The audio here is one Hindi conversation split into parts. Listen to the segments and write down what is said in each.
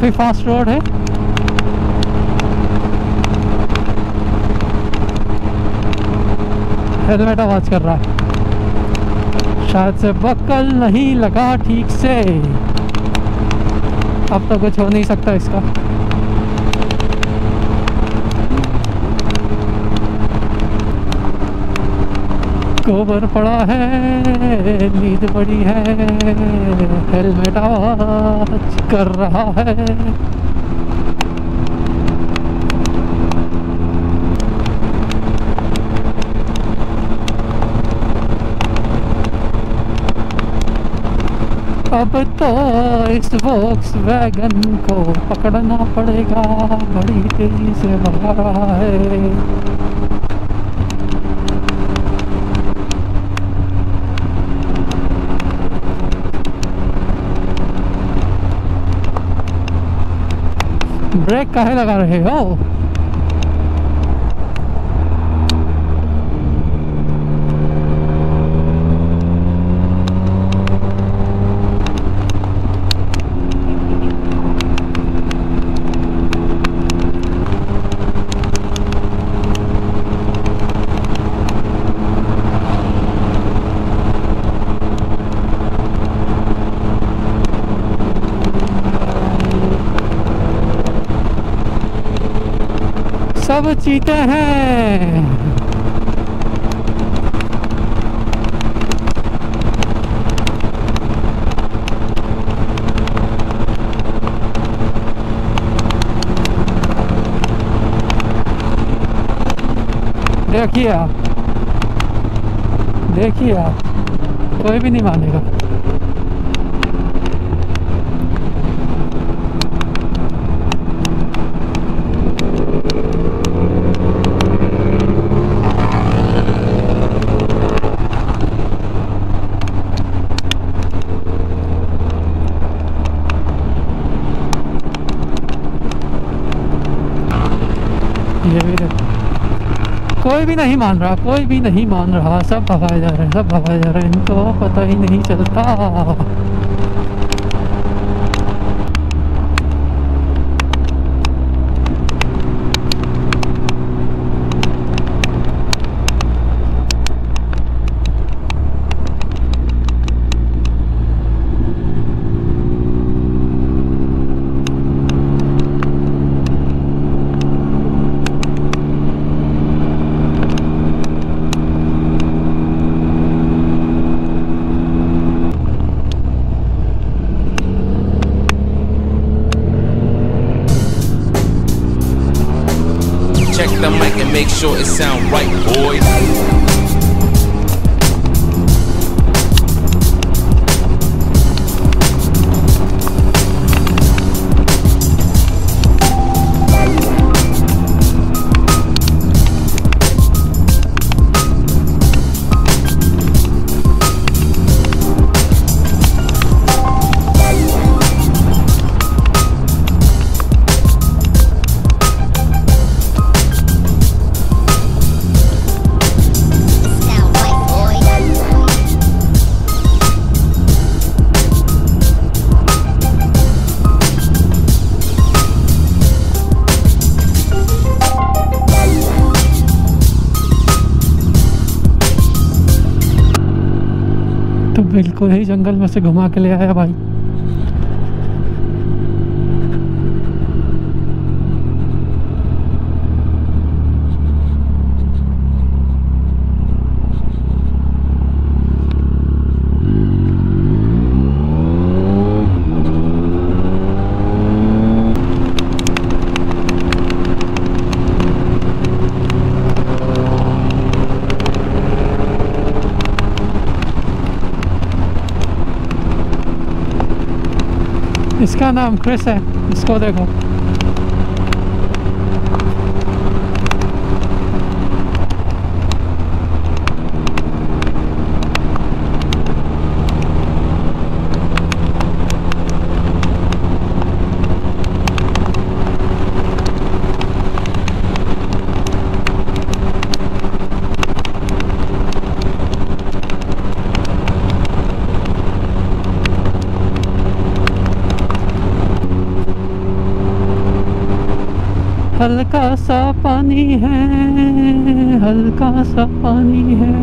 काफ़ी फास्ट रोड है। हेलमेट आवाज़ कर रहा है, शायद से बकल नहीं लगा ठीक से। अब तो कुछ हो नहीं सकता इसका। गोबर पड़ा है, नींद पड़ी है, हेलमेट आवाज कर रहा है। अब तो इस वॉक्सवैगन को पकड़ना पड़ेगा, बड़ी तेजी से भगा रहा है। ब्रेक काहे लगा रहे हो? सब चीते हैं। देखिए आप, देखिए आप, कोई भी नहीं मानेगा। ये भी कोई भी नहीं मान रहा, कोई भी नहीं मान रहा, सब भगाए जा रहे हैं, सब भगाए जा रहे हैं, इनको पता ही नहीं चलता। Check the mic and make sure it sound right, boys. तो बिल्कुल ही जंगल में से घुमा के ले आया भाई। इसका नाम क्रिस है, इसको देखो। हल्का सा पानी है, हल्का सा पानी है।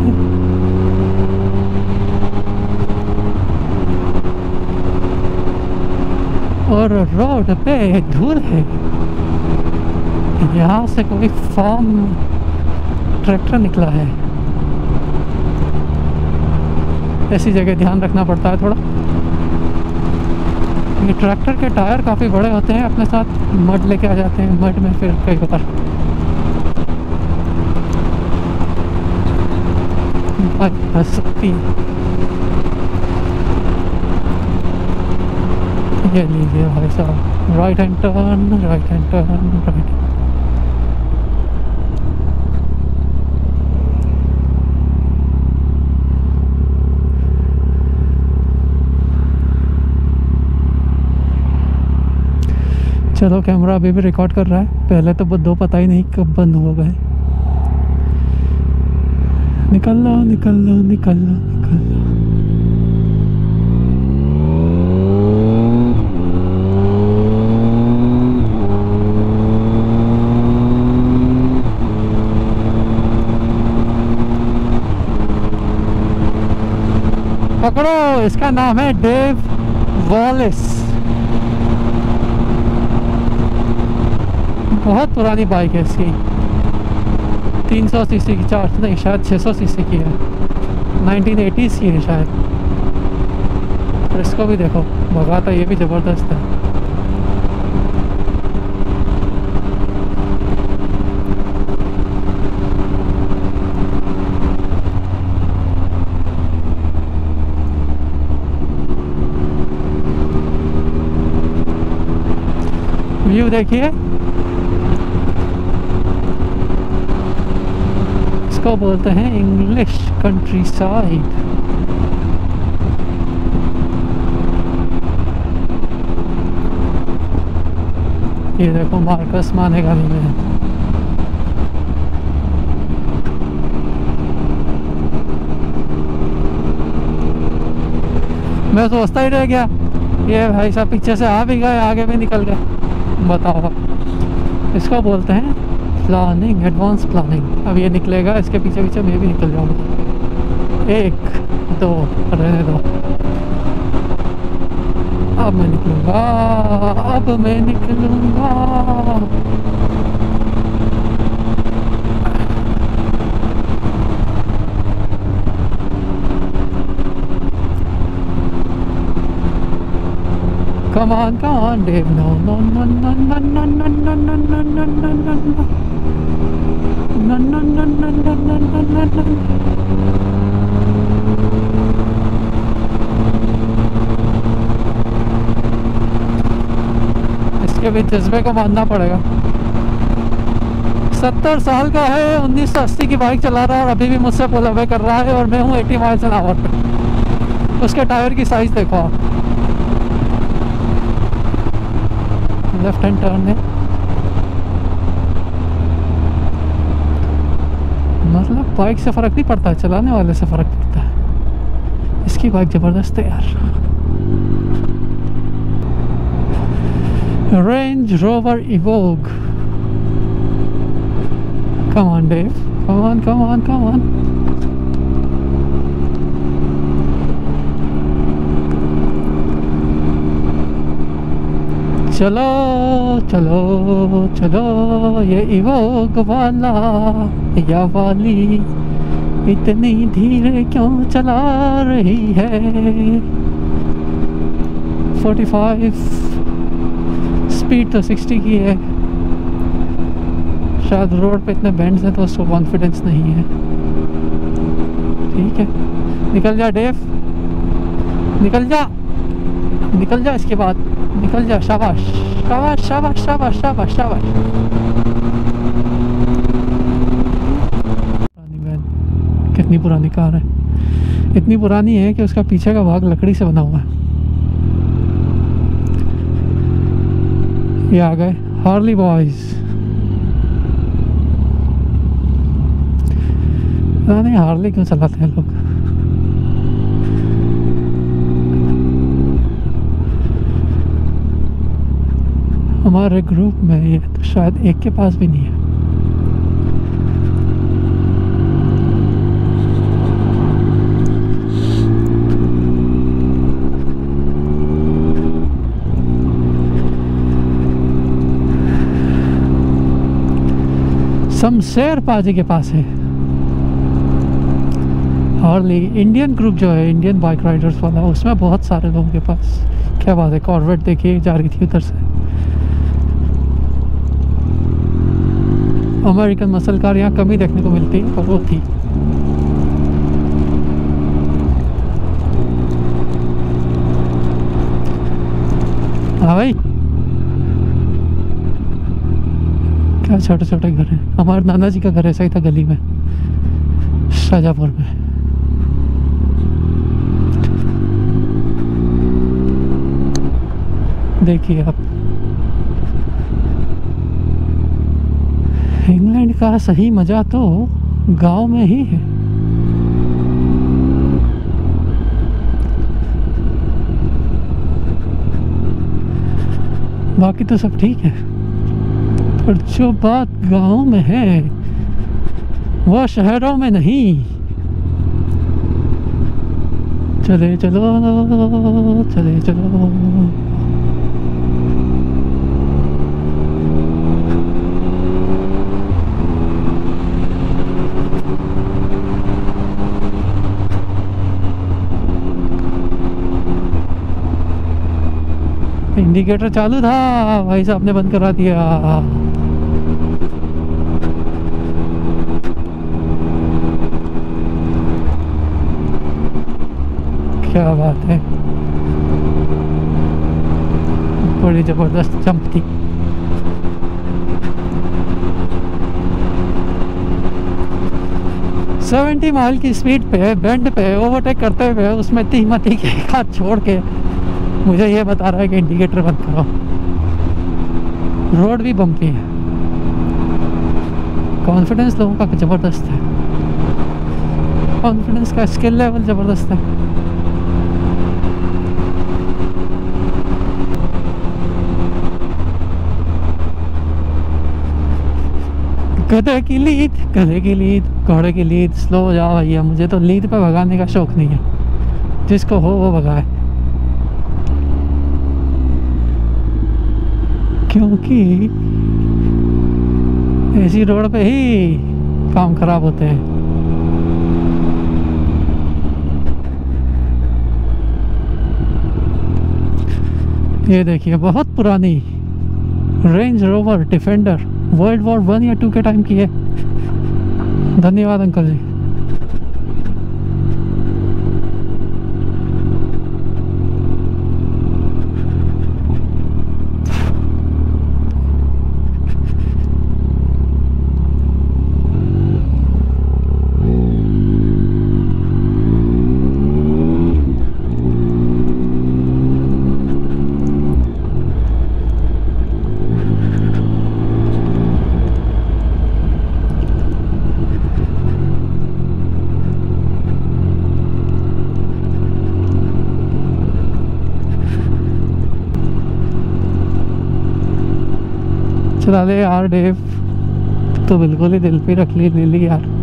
और रोड पे धूल है। यहाँ से कोई फार्म ट्रैक्टर निकला है। ऐसी जगह ध्यान रखना पड़ता है थोड़ा। ये ट्रैक्टर के टायर काफ़ी बड़े होते हैं, अपने साथ मड लेके आ जाते हैं। मड में फिर कई बार फंस सकती है। ये लीजिए भाई साहब, right hand turn, right hand turn, right. चलो कैमरा अभी भी रिकॉर्ड कर रहा है। पहले तो दो पता ही नहीं कब बंद हो गए। निकल लो निकल लो निकल लो निकल लो। पकड़ो, इसका नाम है डेव वॉलिस। बहुत पुरानी बाइक है इसकी, 300 सीसी की, 4 नहीं शायद 600 सीसी की है, 1980s की है शायद। और इसको भी देखो, भगाता ये भी ज़बरदस्त है। व्यू देखिए, इसको बोलते हैं इंग्लिश कंट्री साइड। ये देखो मार्कस मानेगा नहीं मैं। मैं सोचता ही रह गया, ये भाई साहब पीछे से आ भी गए, आगे भी निकल गए। बताओ, इसको बोलते हैं प्लानिंग, एडवांस प्लानिंग। अब ये निकलेगा, इसके पीछे पीछे मैं भी निकल जाऊंगा। 1 2 रहने दो। अब मैं निकलूंगा, अब मैं निकलूंगा। Come on, Dave. No, no, no, no, no, no, no, no, no, no, no, no, no, no. No, no, no, no, no, no, no, no, no. इसके भी जज्बे को मानना पड़ेगा। 70 साल का है, 1980 की बाइक चला रहा है और अभी भी मुझसे पुल अवे कर रहा है, और मैं हूँ 80 माइल्स एन आवर पे। उसके टायर की साइज देखो आप। लेफ्ट हैंड टर्न है, मतलब बाइक से फ़र्क नहीं पड़ता, चलाने वाले से फ़र्क पड़ता है। इसकी बाइक ज़बरदस्त है यार। Range Rover Evoque. Come on Dave, come on come on come on. चलो चलो चलो, ये इवोग वाला या वाली इतनी धीरे क्यों चला रही है। 45 स्पीड तो 60 की है। शायद रोड पे इतने बेंड्स हैं तो उसको कॉन्फिडेंस नहीं है। ठीक है, निकल जा डेव, निकल जा, निकल जा। इसके बाद निकल जा। शाबाश शाबाश शाबाश शाबाश शाबाश शाबाश। कितनी पुरानी कार है, इतनी पुरानी है कि उसका पीछे का भाग लकड़ी से बना हुआ है। ये आ गए हार्ली बॉयज। पता नहीं हार्ली क्यों चलाते हैं लोग। हमारे ग्रुप में ये तो शायद एक के पास भी नहीं है। शमशेर पाजी के पास है। हार्ली इंडियन ग्रुप जो है, इंडियन बाइक राइडर्स वाला, उसमें बहुत सारे लोगों के पास। क्या बात है, कॉर्वेट देखिए जा रही थी उधर से। अमेरिकन मसल कार यहाँ कम ही देखने को मिलती है, पर वो थी। हाँ भाई, क्या छोटे छोटे घर हैं। हमारे नाना जी का घर ऐसा ही था, गली में, शाहजहाँपुर में। देखिए आप, इंग्लैंड का सही मजा तो गांव में ही है। बाकी तो सब ठीक है, पर जो बात गांव में है वो शहरों में नहीं। चले चलो, चले चलो। इंडिकेटर चालू था, भाई साहब ने बंद करा दिया। क्या बात है, बड़ी जबरदस्त जंप थी। सेवेंटी माइल की स्पीड पे बेंड पे ओवरटेक करते हुए उसमें इतनी हिम्मत थी कि एक हाथ छोड़ के मुझे ये बता रहा है कि इंडिकेटर बंद करो। रोड भी बम्पी है। कॉन्फिडेंस लोगों का ज़बरदस्त है, कॉन्फिडेंस का स्किल लेवल ज़बरदस्त है। गधे की लीद, गधे की लीद, घोड़े की लीद। स्लो हो जाओ भैया, मुझे तो लीद पे भगाने का शौक नहीं है, जिसको हो वो भगाए, क्योंकि ऐसी रोड पे ही काम खराब होते हैं। ये देखिए, बहुत पुरानी Range Rover Defender, world war 1 या 2 के टाइम की है। धन्यवाद अंकल जी। चला ले यार डेव, तो बिल्कुल ही दिल पे रख ली, ले ली यार।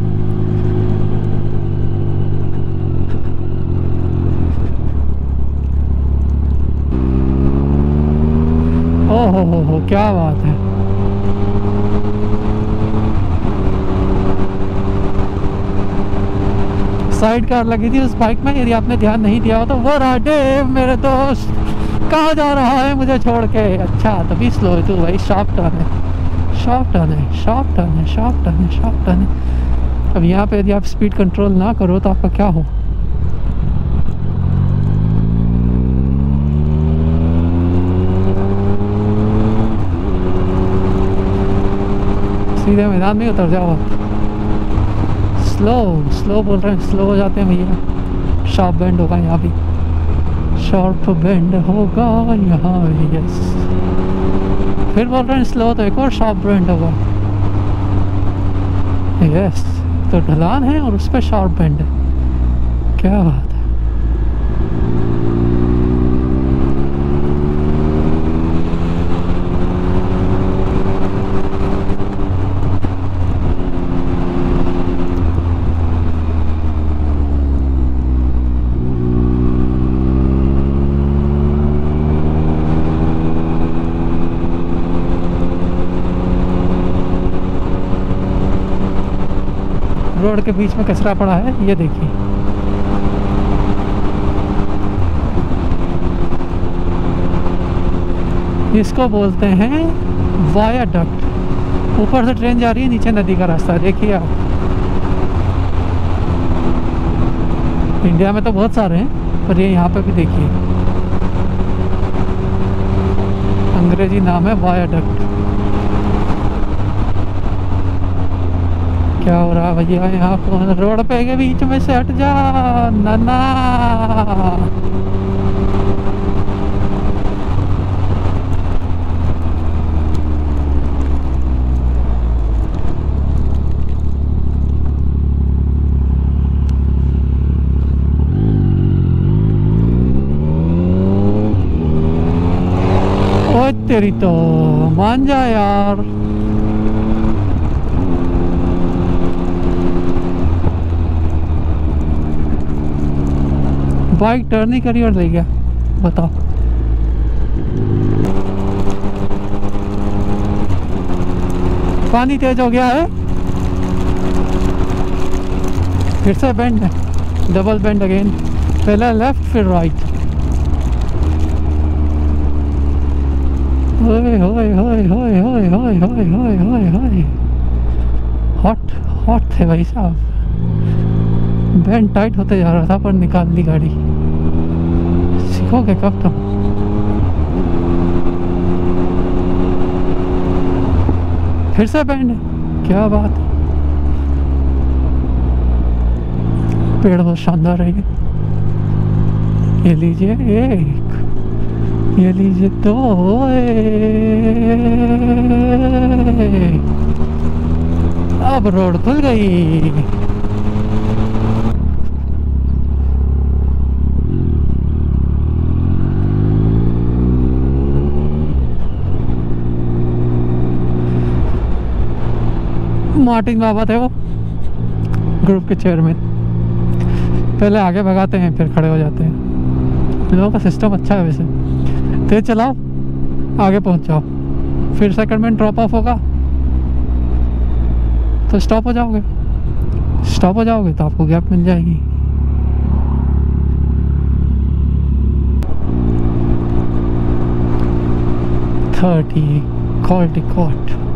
ओ हो, क्या बात है। साइड कार लगी थी उस बाइक में, यदि आपने ध्यान नहीं दिया हो तो। वो रहा डेव मेरे दोस्त, कहाँ जा रहा है मुझे छोड़ के? अच्छा, तभी स्लो है तू भाई। शार्प टर्न है, शार्प टर्न है, शार्प टर्न है, शार्प टर्न है, शार्प टर्न है। अब यहाँ पे यदि आप स्पीड कंट्रोल ना करो तो आपका क्या हो? सीधे मैदान में उतर जाओ। स्लो स्लो बोल रहे हैं, स्लो हो जाते हैं भैया। शार्प बेंड होगा यहाँ भी, शार्प बेंड होगा यहाँ। यस, फिर बोल रहे हैं स्लो, तो एक और शार्प बेंड होगा। यस, तो ढलान है और उस पर शार्प बेंड है। क्या बात है। रोड के बीच में कचरा पड़ा है, ये देखिए। इसको बोलते हैं वायाडक्ट। ऊपर से ट्रेन जा रही है, नीचे नदी का रास्ता है, देखिए आप। इंडिया में तो बहुत सारे हैं, पर ये यहाँ पे भी देखिए, अंग्रेजी नाम है वायाडक्ट। क्या हो रहा है भैया यहाँ कौन रोड पे के बीच में से हट जा नाना। ओ तेरी तो मान जा यार। बाइक टर्न नहीं करी और ले गया, बताओ। पानी तेज हो गया है, फिर से बेंड है, डबल बेंड अगेन, पहले लेफ्ट फिर राइट। होए होए होए होए होए होए होए होए होए होए, हॉट हॉट थे भाई साहब। बैंड टाइट होते जा रहा था पर निकाल ली गाड़ी। सीखोगे कब तुम? फिर से बैंड है, क्या बात है। पेड़ बहुत शानदार है ये लीजिए एक, ये लीजिए दो। अब रोड खुल गई। मार्टिन बाबा थे वो, ग्रुप के चेयरमैन। पहले आगे भगाते हैं फिर खड़े हो जाते हैं। लोगों का सिस्टम अच्छा है वैसे। तेज चलाओ, आगे पहुंच जाओ, फिर सेकंड में ड्रॉप ऑफ होगा तो स्टॉप हो जाओगे। स्टॉप हो जाओगे तो आपको गैप मिल जाएगी। $30 Caldecott।